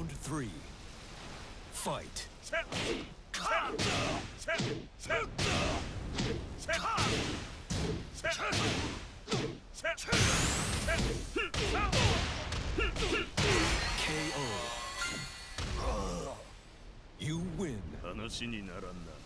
Round three. Fight. KO. You win. 話にならんな。